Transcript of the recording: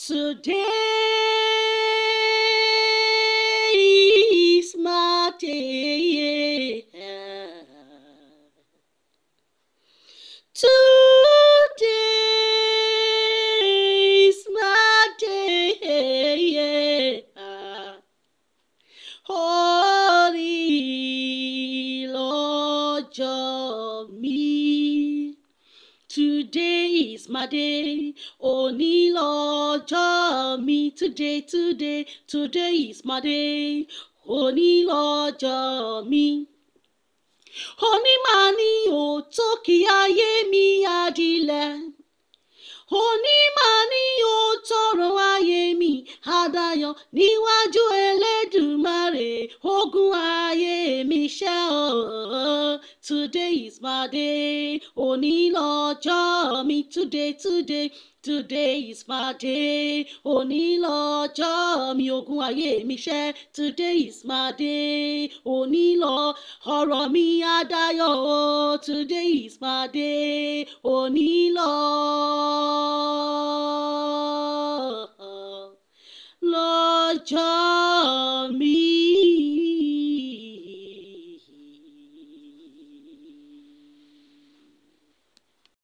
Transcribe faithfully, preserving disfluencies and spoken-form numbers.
Today is my day. Today is my day. Holy Lord, join me. Today is my day. Only Lord, join me. Today, today, today is my day. Only Lord, join me. Oni mani o toki ayé mi adilẹ̀. Oni mani o tọrọ ayé mi adayọ̀ níwájú Elédùmarè. Ogun ayé mi ṣẹ́ o. Today is my day. Òní lọ́jọ́ mi. Today, today, today is my day. Òní lọ́jọ́ mi. Ogun ayé mi ṣẹ́. Today is my day. Òní lọ ọ̀rọ̀ mi adayọ̀ o. Today is my day. Òní lọ.